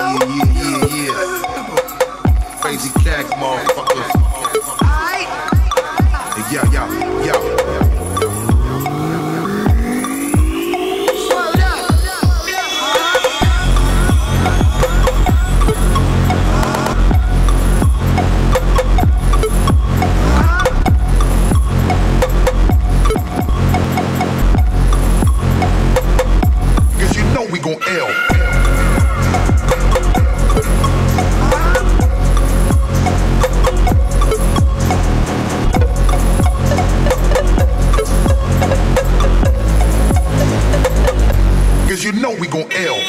yeah. Crazy cat, motherfuckers. Hey, yo. We gon' L. Cause you know we gon' L.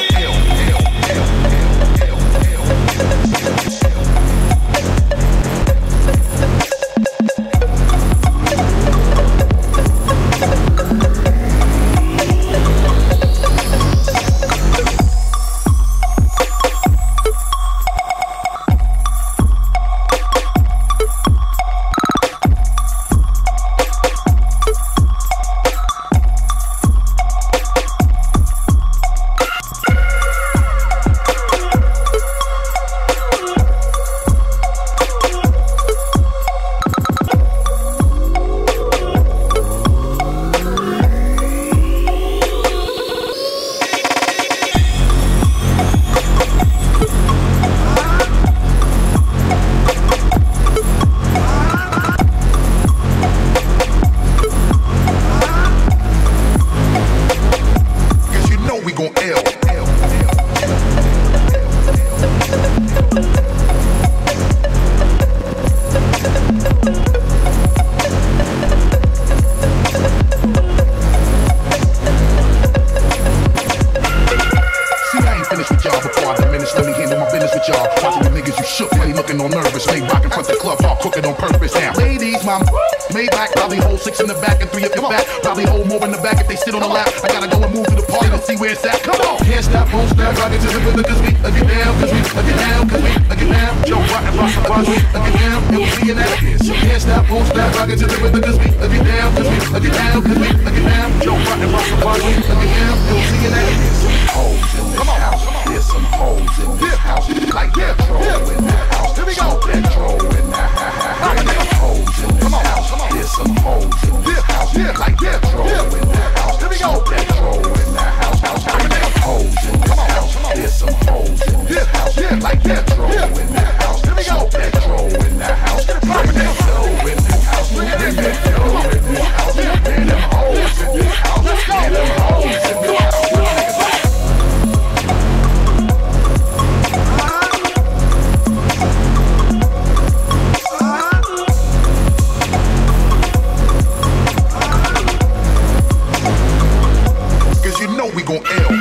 Maybach, probably hold 6 in the back and 3 up your back. Probably hold more in the back if they sit on the lap. I gotta go and move to the party to see where it's at. Come on! Can't stop, won't stop, rock it to the rhythm, cause we get down, cause we get down, cause we get down. Joe, rock and rock, rock, we get down, and we'll see you now. Can't stop, won't stop, rock it to the rhythm, cause we get down, cause we get down, cause we get down. Joe, rock and rock, we get down, and we'll see you now. Hoes in this house, there's some hoes in this house. Like that troll in that house, here we go. That troll in that house, in this house. There's some hoes in this house, like that troll in that house. Here we go. That troll in that house, hoes in this house. There's some hoes in this house, like that troll in that house. Here we go. That troll in that house, bring that troll in this house, bring that troll in this house, bring them hoes in this house, bring them hoes in this house. We gon' L.